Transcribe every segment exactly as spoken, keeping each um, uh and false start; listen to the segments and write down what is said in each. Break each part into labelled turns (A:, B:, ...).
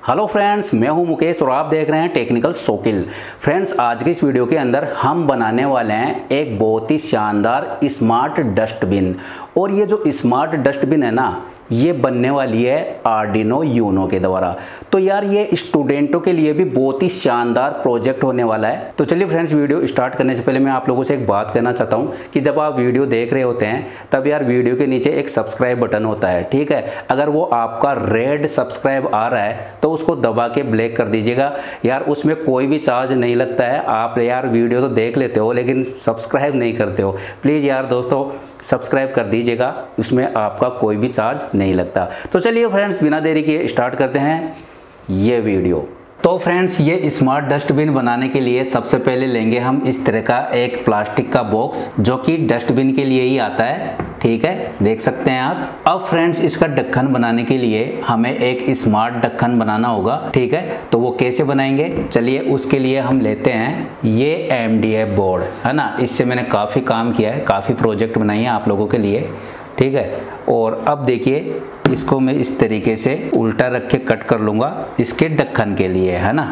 A: Hello friends, मैं हूं मुकेश और आप देख रहे हैं टेक्निकल सोकिल। फ्रेंड्स, आज की इस वीडियो के अंदर हम बनाने वाले हैं एक बहुत ही शानदार स्मार्ट डस्टबिन। और ये जो स्मार्ट डस्टबिन है ना, ये बनने वाली है आर्डिनो यूनो के द्वारा। तो यार ये स्टूडेंटों के लिए भी बहुत ही शानदार प्रोजेक्ट होने वाला है। तो चलिए फ्रेंड्स, वीडियो स्टार्ट करने से पहले मैं आप लोगों से एक बात कहना चाहता हूँ कि जब आप वीडियो देख रहे होते हैं तब यार वीडियो के नीचे एक सब्सक्राइब बटन होता है, ठीक है। अगर वो आपका रेड सब्सक्राइब आ रहा है तो उसको दबा के ब्लैक कर दीजिएगा। यार उसमें कोई भी चार्ज नहीं लगता है। आप यार वीडियो तो देख लेते हो लेकिन सब्सक्राइब नहीं करते हो। प्लीज़ यार दोस्तों सब्सक्राइब कर दीजिएगा, उसमें आपका कोई भी चार्ज नहीं लगता। तो चलिए फ्रेंड्स, बिना देरी किए स्टार्ट करते हैं ये वीडियो। तो फ्रेंड्स, ये स्मार्ट डस्टबिन बनाने के लिए सबसे पहले लेंगे हम इस तरह का एक प्लास्टिक का बॉक्स जो कि डस्टबिन के लिए ही आता है, ठीक है, देख सकते हैं आप। अब फ्रेंड्स, इसका ढक्कन बनाने के लिए हमें एक स्मार्ट ढक्कन बनाना होगा, ठीक है। तो वो कैसे बनाएंगे, चलिए उसके लिए हम लेते हैं ये एम डी एफ बोर्ड, है ना। इससे मैंने काफ़ी काम किया है, काफ़ी प्रोजेक्ट बनाए हैं आप लोगों के लिए, ठीक है। और अब देखिए, इसको मैं इस तरीके से उल्टा रख के कट कर लूँगा इसके ढक्कन के लिए, है ना।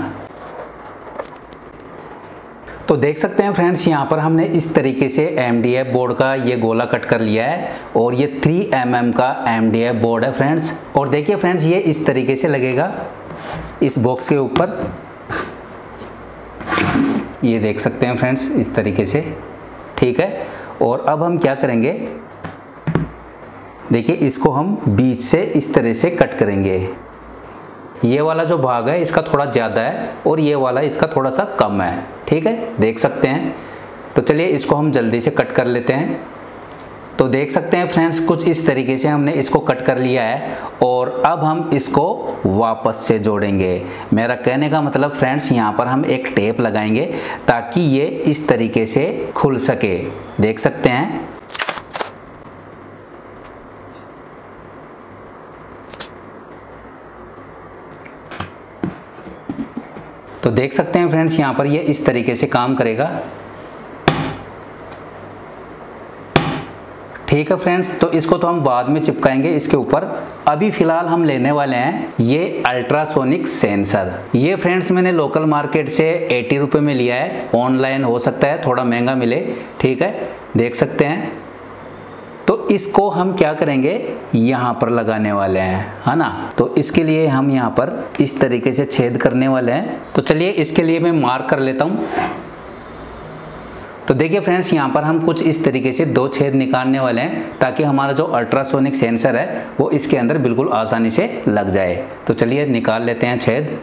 A: तो देख सकते हैं फ्रेंड्स, यहाँ पर हमने इस तरीके से एम डी एफ बोर्ड का ये गोला कट कर लिया है और ये थ्री एम एम का एम डी एफ बोर्ड है फ्रेंड्स। और देखिए फ्रेंड्स, ये इस तरीके से लगेगा इस बॉक्स के ऊपर, ये देख सकते हैं फ्रेंड्स इस तरीके से, ठीक है। और अब हम क्या करेंगे, देखिए इसको हम बीच से इस तरह से कट करेंगे। ये वाला जो भाग है इसका थोड़ा ज़्यादा है और ये वाला इसका थोड़ा सा कम है, ठीक है, देख सकते हैं। तो चलिए इसको हम जल्दी से कट कर लेते हैं। तो देख सकते हैं फ्रेंड्स, कुछ इस तरीके से हमने इसको कट कर लिया है और अब हम इसको वापस से जोड़ेंगे। मेरा कहने का मतलब फ्रेंड्स, यहाँ पर हम एक टेप लगाएंगे ताकि ये इस तरीके से खुल सके, देख सकते हैं। तो देख सकते हैं फ्रेंड्स, यहाँ पर ये इस तरीके से काम करेगा, ठीक है फ्रेंड्स। तो इसको तो हम बाद में चिपकाएंगे इसके ऊपर। अभी फ़िलहाल हम लेने वाले हैं ये अल्ट्रासोनिक सेंसर। ये फ्रेंड्स मैंने लोकल मार्केट से अस्सी रुपये में लिया है, ऑनलाइन हो सकता है थोड़ा महंगा मिले, ठीक है, देख सकते हैं। तो इसको हम क्या करेंगे, यहाँ पर लगाने वाले हैं, है ना। तो इसके लिए हम यहाँ पर इस तरीके से छेद करने वाले हैं। तो चलिए इसके लिए मैं मार्क कर लेता हूँ। तो देखिए फ्रेंड्स, यहाँ पर हम कुछ इस तरीके से दो छेद निकालने वाले हैं ताकि हमारा जो अल्ट्रासोनिक सेंसर है वो इसके अंदर बिल्कुल आसानी से लग जाए। तो चलिए निकाल लेते हैं छेद।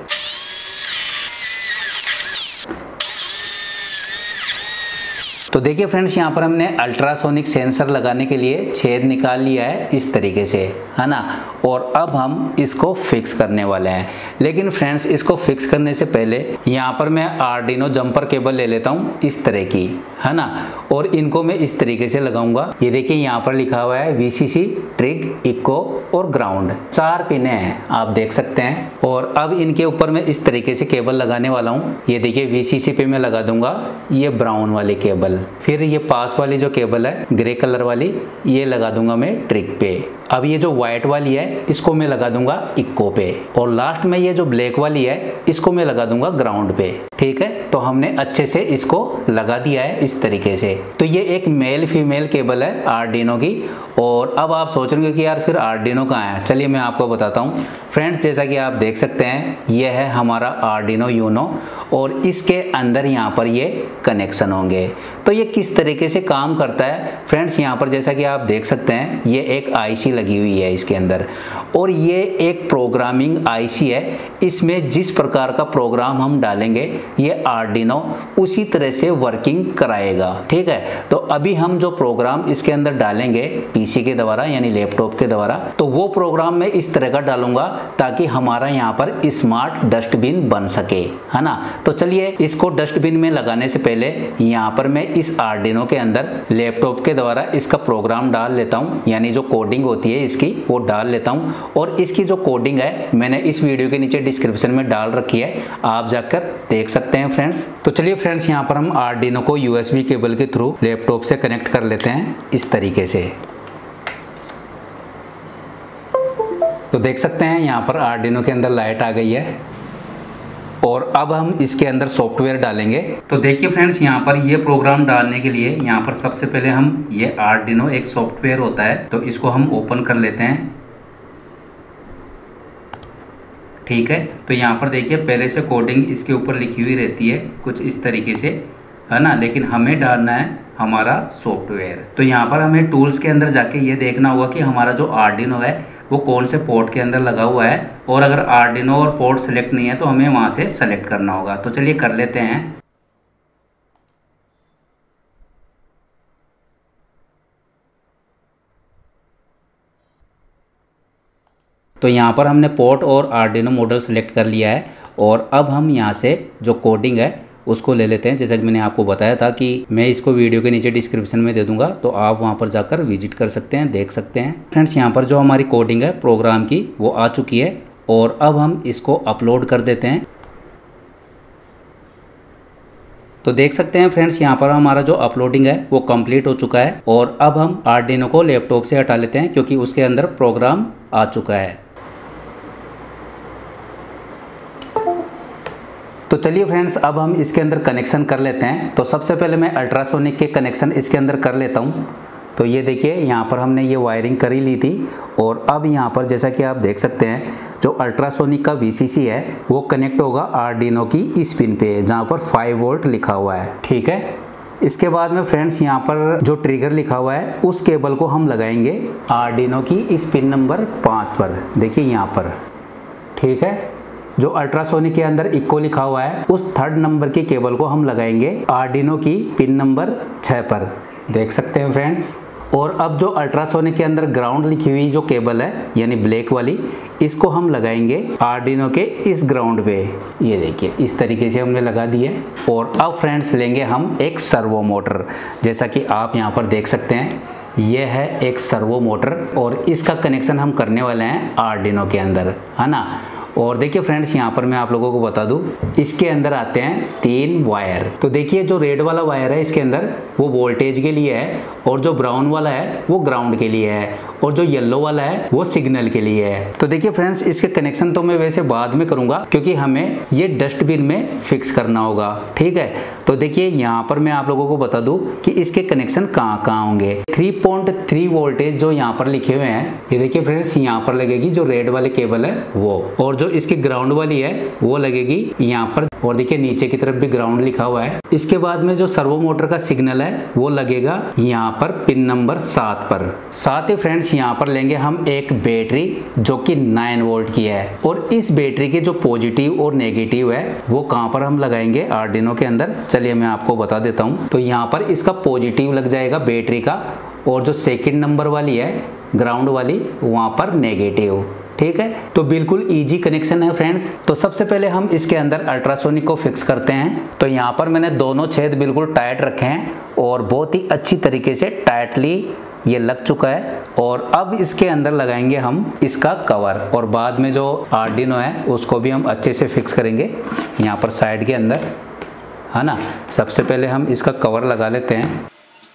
A: तो देखिए फ्रेंड्स, यहाँ पर हमने अल्ट्रासोनिक सेंसर लगाने के लिए छेद निकाल लिया है इस तरीके से, है ना। और अब हम इसको फिक्स करने वाले हैं। लेकिन फ्रेंड्स, इसको फिक्स करने से पहले यहाँ पर मैं आर्डिनो जंपर केबल ले लेता हूँ इस तरह की, है ना। और इनको मैं इस तरीके से लगाऊंगा। ये देखिए यहाँ पर लिखा हुआ है V C C, trig, echo और ग्राउंड, चार पिने हैं, आप देख सकते हैं। और अब इनके ऊपर मैं इस तरीके से केबल लगाने वाला हूँ। ये देखिए वी सी सी पे मैं लगा दूंगा ये ब्राउन वाली केबल, फिर ये पास वाली जो केबल है ग्रे कलर वाली, ये लगा दूंगा मैं ट्रिग पे। अब ये जो व्हाइट वाली है इसको मैं लगा दूंगा इको पे। और लास्ट में ये जो ब्लैक वाली है इसको मैं लगा दूंगा ग्राउंड पे, ठीक है। तो हमने अच्छे से इसको लगा दिया है इस तरीके से। तो ये एक मेल फीमेल केबल है आर्डिनो की। और अब आप सोच रहे कि यार फिर आर्डिनो कहाँ है, चलिए मैं आपको बताता हूँ फ्रेंड्स। जैसा कि आप देख सकते हैं, ये है हमारा आर्डिनो यूनो और इसके अंदर यहाँ पर ये कनेक्शन होंगे। तो ये किस तरीके से काम करता है फ्रेंड्स, यहाँ पर जैसा कि आप देख सकते हैं ये एक आईसी लगी हुई है इसके अंदर और ये एक प्रोग्रामिंग आईसी है। इसमें जिस प्रकार का प्रोग्राम हम डालेंगे ये आर्डिनो उसी तरह से वर्किंग कराएगा, ठीक है। तो अभी हम जो प्रोग्राम इसके अंदर डालेंगे पीसी के द्वारा यानी लैपटॉप के द्वारा, तो वो प्रोग्राम मैं इस तरह का डालूंगा ताकि हमारा यहाँ पर स्मार्ट डस्टबिन बन सके, है ना। तो चलिए इसको डस्टबिन में लगाने से पहले यहाँ पर मैं इस आर्डिनो के अंदर लैपटॉप के द्वारा इसका प्रोग्राम डाल लेता हूँ, यानी जो कोडिंग होती है इसकी वो डाल लेता हूँ। और इसकी जो कोडिंग है मैंने इस वीडियो के नीचे डिस्क्रिप्शन में डाल रखी है, आप जाकर देख सकते हैं फ्रेंड्स। तो चलिए फ्रेंड्स, यहाँ पर हम आर्डिनो को यूएसबी केबल के थ्रू लैपटॉप से कनेक्ट कर लेते हैं इस तरीके से। तो देख सकते हैं यहाँ पर आर्डिनो के अंदर लाइट आ गई है और अब हम इसके अंदर सॉफ्टवेयर डालेंगे। तो देखिए फ्रेंड्स, यहाँ पर ये प्रोग्राम डालने के लिए यहाँ पर सबसे पहले हम ये आर्डिनो एक सॉफ्टवेयर होता है, तो इसको हम ओपन कर लेते हैं। ठीक है, तो यहाँ पर देखिए पहले से कोडिंग इसके ऊपर लिखी हुई रहती है कुछ इस तरीके से, है ना, लेकिन हमें डालना है हमारा सॉफ्टवेयर। तो यहाँ पर हमें टूल्स के अंदर जाके ये देखना होगा कि हमारा जो आर्डिनो है वो कौन से पोर्ट के अंदर लगा हुआ है, और अगर आर्डिनो और पोर्ट सेलेक्ट नहीं है तो हमें वहाँ से सेलेक्ट करना होगा। तो चलिए कर लेते हैं। तो यहाँ पर हमने पोर्ट और आर्डिनो मॉडल सेलेक्ट कर लिया है और अब हम यहाँ से जो कोडिंग है उसको ले लेते हैं। जैसा कि मैंने आपको बताया था कि मैं इसको वीडियो के नीचे डिस्क्रिप्शन में दे दूंगा, तो आप वहां पर जाकर विजिट कर सकते हैं, देख सकते हैं। फ्रेंड्स, यहाँ पर जो हमारी कोडिंग है प्रोग्राम की वो आ चुकी है और अब हम इसको अपलोड कर देते हैं। तो देख सकते हैं फ्रेंड्स, यहाँ पर हमारा जो अपलोडिंग है वो कंप्लीट हो चुका है और अब हम आर्डिनो को लैपटॉप से हटा लेते हैं क्योंकि उसके अंदर प्रोग्राम आ चुका है। तो चलिए फ्रेंड्स, अब हम इसके अंदर कनेक्शन कर लेते हैं। तो सबसे पहले मैं अल्ट्रासोनिक के कनेक्शन इसके अंदर कर लेता हूं। तो ये देखिए, यहाँ पर हमने ये वायरिंग कर ही ली थी और अब यहाँ पर जैसा कि आप देख सकते हैं जो अल्ट्रासोनिक का वी सी सी है वो कनेक्ट होगा आर्डिनो की इस पिन पे जहाँ पर फाइव वोल्ट लिखा हुआ है। ठीक है, इसके बाद में फ्रेंड्स यहाँ पर जो ट्रिगर लिखा हुआ है उस केबल को हम लगाएंगे आर्डिनो की इस पिन नंबर पाँच पर। देखिए यहाँ पर, ठीक है, जो अल्ट्रासोनिक के अंदर इक्को लिखा हुआ है उस थर्ड नंबर की केबल को हम लगाएंगे आर्डिनो की पिन नंबर छः पर। देख सकते हैं फ्रेंड्स। और अब जो अल्ट्रासोनिक के अंदर ग्राउंड लिखी हुई जो केबल है यानी ब्लैक वाली, इसको हम लगाएंगे आर्डिनो के इस ग्राउंड पे। ये देखिए इस तरीके से हमने लगा दी है। और अब फ्रेंड्स लेंगे हम एक सर्वो मोटर, जैसा कि आप यहाँ पर देख सकते हैं ये है एक सर्वो मोटर और इसका कनेक्शन हम करने वाले हैं आर्डिनो के अंदर, है ना। और देखिए फ्रेंड्स, यहाँ पर मैं आप लोगों को बता दूं इसके अंदर आते हैं तीन वायर। तो देखिए जो रेड वाला वायर है इसके अंदर वो वोल्टेज के लिए है और जो ब्राउन वाला है वो ग्राउंड के लिए है और जो येलो वाला है वो सिग्नल के लिए है। तो देखिए फ्रेंड्स, इसके कनेक्शन तो मैं वैसे बाद में करूंगा क्योंकि हमें ये डस्टबिन में फिक्स करना होगा। ठीक है, तो देखिए यहाँ पर मैं आप लोगों को बता दूं कि इसके कनेक्शन कहाँ कहाँ होंगे। थ्री पॉइंट थ्री वोल्टेज जो यहाँ पर लिखे हुए हैं, ये देखिए फ्रेंड्स, यहाँ पर लगेगी जो रेड वाले केबल है वो, और जो इसकी ग्राउंड वाली है वो लगेगी यहाँ पर, और देखिए नीचे की तरफ भी ग्राउंड लिखा हुआ है। इसके बाद में जो सर्वो मोटर का सिग्नल है वो लगेगा यहाँ पर पिन नंबर सात पर। साथ ही फ्रेंड्स यहाँ पर लेंगे हम एक बैटरी जो कि नाइन वोल्ट की है और इस बैटरी के जो पॉजिटिव और नेगेटिव है वो कहाँ पर हम लगाएंगे आर्डिनो के अंदर, चलिए मैं आपको बता देता हूँ। तो यहाँ पर इसका पॉजिटिव लग जाएगा बैटरी का और जो सेकंड नंबर वाली है ग्राउंड वाली वहाँ पर नेगेटिव। ठीक है, तो बिल्कुल इजी कनेक्शन है फ्रेंड्स। तो सबसे पहले हम इसके अंदर अल्ट्रासोनिक को फिक्स करते हैं। तो यहाँ पर मैंने दोनों छेद बिल्कुल टाइट रखे हैं और बहुत ही अच्छी तरीके से टाइटली ये लग चुका है। और अब इसके अंदर लगाएंगे हम इसका कवर और बाद में जो आर्डिनो है उसको भी हम अच्छे से फिक्स करेंगे यहाँ पर साइड के अंदर, है ना। सबसे पहले हम इसका कवर लगा लेते हैं।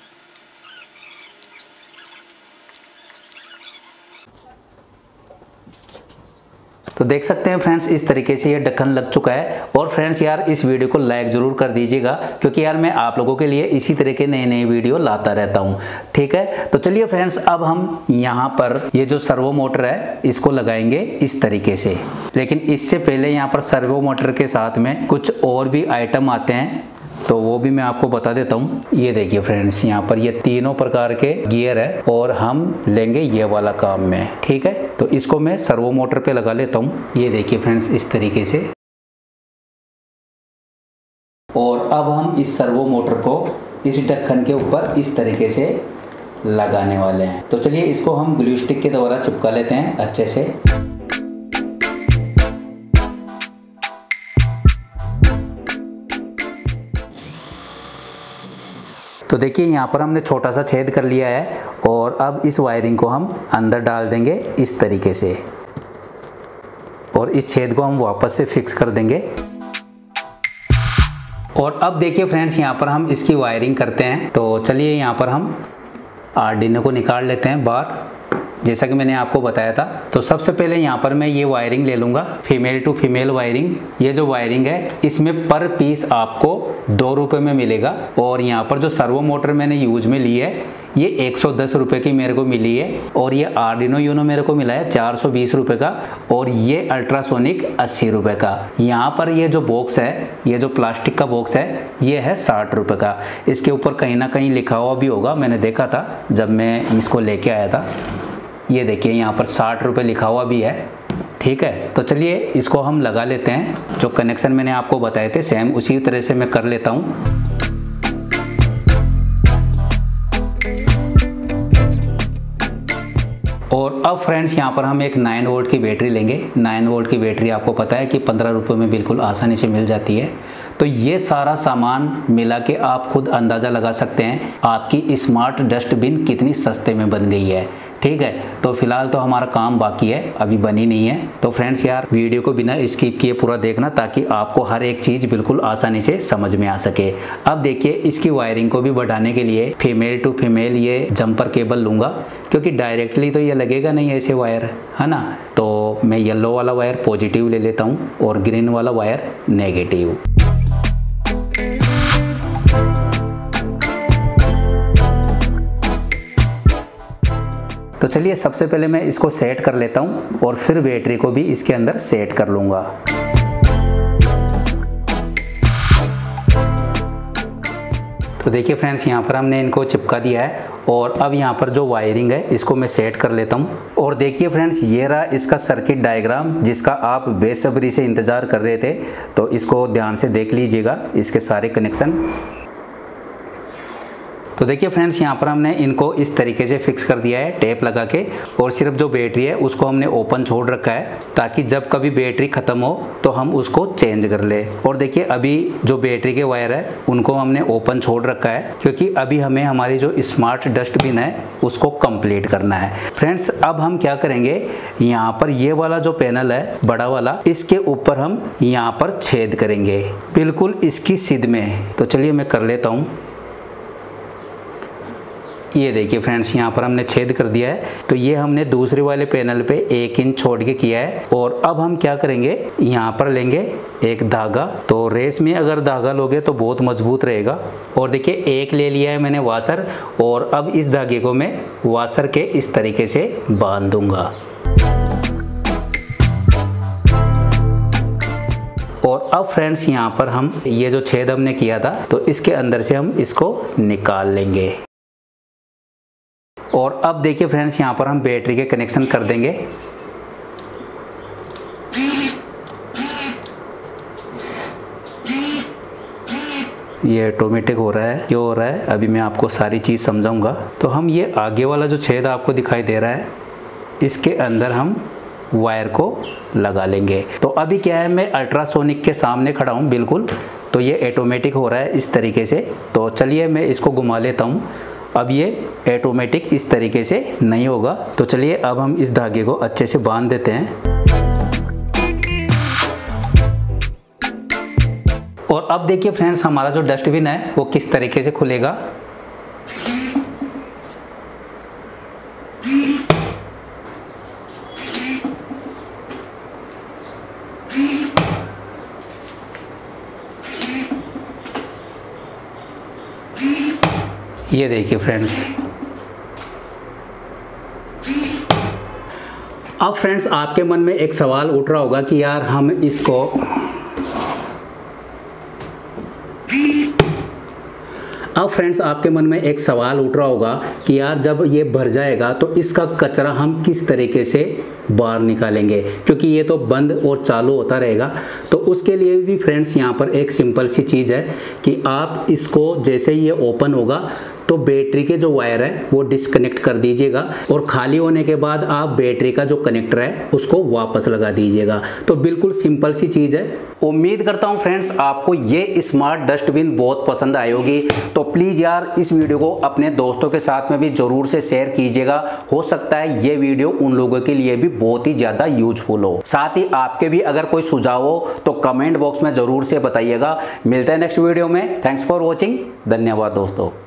A: तो देख सकते हैं फ्रेंड्स इस तरीके से ये ढक्कन लग चुका है। और फ्रेंड्स यार इस वीडियो को लाइक ज़रूर कर दीजिएगा क्योंकि यार मैं आप लोगों के लिए इसी तरह के नए नए वीडियो लाता रहता हूँ। ठीक है, तो चलिए फ्रेंड्स अब हम यहाँ पर ये जो सर्वो मोटर है इसको लगाएंगे इस तरीके से। लेकिन इससे पहले यहाँ पर सर्वो मोटर के साथ में कुछ और भी आइटम आते हैं तो वो भी मैं आपको बता देता हूँ। ये देखिए फ्रेंड्स, यहाँ पर ये तीनों प्रकार के गियर है और हम लेंगे ये वाला काम में। ठीक है, तो इसको मैं सर्वो मोटर पे लगा लेता हूँ। ये देखिए फ्रेंड्स इस तरीके से। और अब हम इस सर्वो मोटर को इस ढक्कन के ऊपर इस तरीके से लगाने वाले हैं। तो चलिए इसको हम ग्लू स्टिक के द्वारा चिपका लेते हैं अच्छे से। तो देखिए यहाँ पर हमने छोटा सा छेद कर लिया है और अब इस वायरिंग को हम अंदर डाल देंगे इस तरीके से और इस छेद को हम वापस से फिक्स कर देंगे। और अब देखिए फ्रेंड्स यहाँ पर हम इसकी वायरिंग करते हैं। तो चलिए यहाँ पर हम आर्डिनो को निकाल लेते हैं बाहर। जैसा कि मैंने आपको बताया था। तो सबसे पहले यहाँ पर मैं ये वायरिंग ले लूँगा, फीमेल टू फीमेल वायरिंग। ये जो वायरिंग है इसमें पर पीस आपको दो रुपये में मिलेगा। और यहाँ पर जो सर्वो मोटर मैंने यूज में ली है ये एक सौ दस रुपये की मेरे को मिली है। और ये आर्डिनो यूनो मेरे को मिला है चार सौ बीस रुपये का। और ये अल्ट्रासोनिक अस्सी रुपये का। यहाँ पर ये जो बॉक्स है, ये जो प्लास्टिक का बॉक्स है, ये है साठ रुपये का। इसके ऊपर कहीं ना कहीं लिखा हुआ भी होगा, मैंने देखा था जब मैं इसको लेके आया था। ये देखिए यहाँ पर साठ रुपये लिखा हुआ भी है। ठीक है, तो चलिए इसको हम लगा लेते हैं। जो कनेक्शन मैंने आपको बताए थे सेम उसी तरह से मैं कर लेता हूँ। और अब फ्रेंड्स यहाँ पर हम एक नाइन वोल्ट की बैटरी लेंगे। नाइन वोल्ट की बैटरी आपको पता है कि पंद्रह रुपये में बिल्कुल आसानी से मिल जाती है। तो ये सारा सामान मिला के आप खुद अंदाज़ा लगा सकते हैं आपकी स्मार्ट डस्टबिन कितनी सस्ते में बन गई है। ठीक है, तो फिलहाल तो हमारा काम बाकी है, अभी बनी नहीं है। तो फ्रेंड्स यार वीडियो को बिना स्किप किए पूरा देखना ताकि आपको हर एक चीज़ बिल्कुल आसानी से समझ में आ सके। अब देखिए इसकी वायरिंग को भी बढ़ाने के लिए फीमेल टू फीमेल ये जंपर केबल लूँगा, क्योंकि डायरेक्टली तो ये लगेगा नहीं ऐसे वायर, है ना। तो मैं येलो वाला वायर पॉजिटिव ले लेता हूँ और ग्रीन वाला वायर नेगेटिव। तो चलिए सबसे पहले मैं इसको सेट कर लेता हूँ और फिर बैटरी को भी इसके अंदर सेट कर लूँगा। तो देखिए फ्रेंड्स यहाँ पर हमने इनको चिपका दिया है और अब यहाँ पर जो वायरिंग है इसको मैं सेट कर लेता हूँ। और देखिए फ्रेंड्स ये रहा इसका सर्किट डायग्राम जिसका आप बेसब्री से इंतज़ार कर रहे थे। तो इसको ध्यान से देख लीजिएगा, इसके सारे कनेक्शन। तो देखिए फ्रेंड्स यहाँ पर हमने इनको इस तरीके से फिक्स कर दिया है टेप लगा के। और सिर्फ जो बैटरी है उसको हमने ओपन छोड़ रखा है ताकि जब कभी बैटरी ख़त्म हो तो हम उसको चेंज कर ले। और देखिए अभी जो बैटरी के वायर है उनको हमने ओपन छोड़ रखा है क्योंकि अभी हमें हमारी जो स्मार्ट डस्टबिन है उसको कंप्लीट करना है। फ्रेंड्स अब हम क्या करेंगे, यहाँ पर ये वाला जो पैनल है बड़ा वाला, इसके ऊपर हम यहाँ पर छेद करेंगे बिल्कुल इसकी सिद में। तो चलिए मैं कर लेता हूँ। ये देखिए फ्रेंड्स यहाँ पर हमने छेद कर दिया है। तो ये हमने दूसरे वाले पैनल पे एक इंच छोड़ के किया है। और अब हम क्या करेंगे, यहाँ पर लेंगे एक धागा। तो रेस में अगर धागा लोगे तो बहुत मजबूत रहेगा। और देखिए एक ले लिया है मैंने वाशर। और अब इस धागे को मैं वाशर के इस तरीके से बांध दूंगा। और अब फ्रेंड्स यहाँ पर हम ये जो छेद हमने किया था तो इसके अंदर से हम इसको निकाल लेंगे। और अब देखिए फ्रेंड्स यहाँ पर हम बैटरी के कनेक्शन कर देंगे। ये ऑटोमेटिक हो रहा है, क्यों हो रहा है अभी मैं आपको सारी चीज़ समझाऊंगा। तो हम ये आगे वाला जो छेद आपको दिखाई दे रहा है इसके अंदर हम वायर को लगा लेंगे। तो अभी क्या है, मैं अल्ट्रासोनिक के सामने खड़ा हूँ बिल्कुल। तो ये ऑटोमेटिक हो रहा है इस तरीके से। तो चलिए मैं इसको घुमा लेता हूँ। अब ये ऑटोमेटिक इस तरीके से नहीं होगा। तो चलिए अब हम इस धागे को अच्छे से बांध देते हैं। और अब देखिए फ्रेंड्स हमारा जो डस्टबिन है वो किस तरीके से खुलेगा। ये देखिए फ्रेंड्स। अब फ्रेंड्स आपके मन में एक सवाल उठ रहा होगा कि यार हम इसको अब फ्रेंड्स आपके मन में एक सवाल उठ रहा होगा कि यार जब ये भर जाएगा तो इसका कचरा हम किस तरीके से बाहर निकालेंगे, क्योंकि ये तो बंद और चालू होता रहेगा। तो उसके लिए भी फ्रेंड्स यहाँ पर एक सिंपल सी चीज़ है कि आप इसको जैसे ही ये ओपन होगा तो बैटरी के जो वायर है वो डिस्कनेक्ट कर दीजिएगा और खाली होने के बाद आप बैटरी का जो कनेक्टर है उसको वापस लगा दीजिएगा। तो बिल्कुल सिंपल सी चीज़ है। उम्मीद करता हूँ फ्रेंड्स आपको ये स्मार्ट डस्टबिन बहुत पसंद आई होगी। तो प्लीज़ यार इस वीडियो को अपने दोस्तों के साथ में भी ज़रूर से शेयर कीजिएगा। हो सकता है ये वीडियो उन लोगों के लिए भी बहुत ही ज़्यादा यूजफुल हो। साथ ही आपके भी अगर कोई सुझाव हो तो कमेंट बॉक्स में ज़रूर से बताइएगा। मिलते हैं नेक्स्ट वीडियो में। Thanks for watching. धन्यवाद दोस्तों।